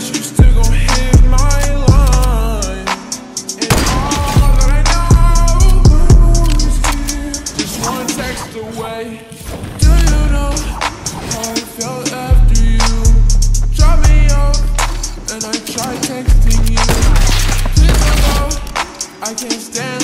guess you still gon' hit my line. And all that I know is just one text away. Do you know how I felt after you dropped me off and I tried texting you? Please don't go, I can't stand